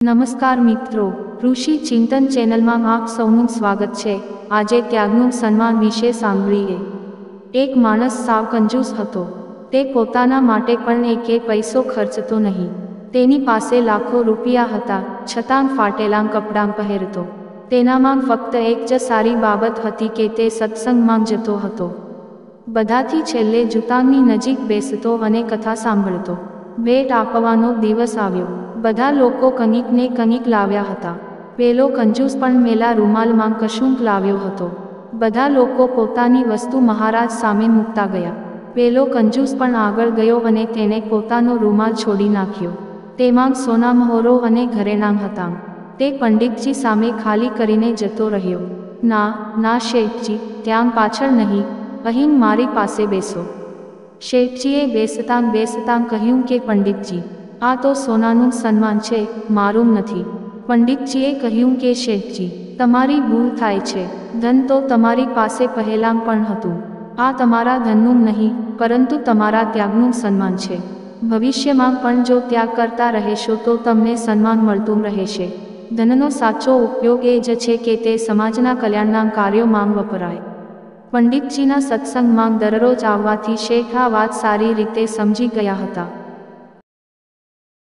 નમસ્કાર મિત્રો, ઋષિ ચિંતન ચેનલમાં આપ સૌનું સ્વાગત છે। આજે ત્યાગનું સન્માન વિશે સાંભળીએ। એક માણસ સાવ કંજૂસ હતો। તે પોતાના માટે પણ એક પૈસો ખર્ચતો નહીં। તેની પાસે લાખો રૂપિયા હતા, છતાં ફાટેલાં કપડાં પહેરતો। તેનામાં ફક્ત એક જ સારી બાબત હતી કે તે સત્સંગમાં જતો હતો। બધાથી છેલ્લે જૂતાની નજીક બેસતો અને કથા સાંભળતો। ભેટ આપવાનો દિવસ આવ્યો। બધા લોકો કંઈક ને કંઈક લાવ્યા હતા। પેલો કંજૂસ પણ મેલા રૂમાલમાં કશુંક લાવ્યો હતો। બધા લોકો પોતાની વસ્તુ મહારાજ સામે મૂકતા ગયા। પેલો કંજૂસ પણ આગળ ગયો અને તેને પોતાનો રૂમાલ છોડી નાખ્યો। તેમાં સોના મહોરો અને ઘરેણાં હતાં। તે પંડિતજી સામે ખાલી કરીને જતો રહ્યો। ના ના શેઠજી, ત્યાં પાછળ નહીં, અહીં મારી પાસે બેસો। શેઠજીએ બેસતાં બેસતાં કહ્યું કે પંડિતજી, આ તો સોનાનું સન્માન છે, મારું નથી। પંડિતજીએ કહ્યું કે શેઠજી, તમારી ભૂલ થાય છે। ધન તો તમારી પાસે પહેલાં પણ હતું। આ તમારા ધનનું નહીં, પરંતુ તમારા ત્યાગનું સન્માન છે। ભવિષ્યમાં પણ જો ત્યાગ કરતા રહેશો તો તમને સન્માન મળતું રહેશે। ધનનો સાચો ઉપયોગ એ જ છે કે તે સમાજના કલ્યાણના કાર્યોમાં વપરાય। પંડિતજીના સત્સંગમાં દરરોજ આવવાથી શેઠ આ વાત સારી રીતે સમજી ગયા હતા।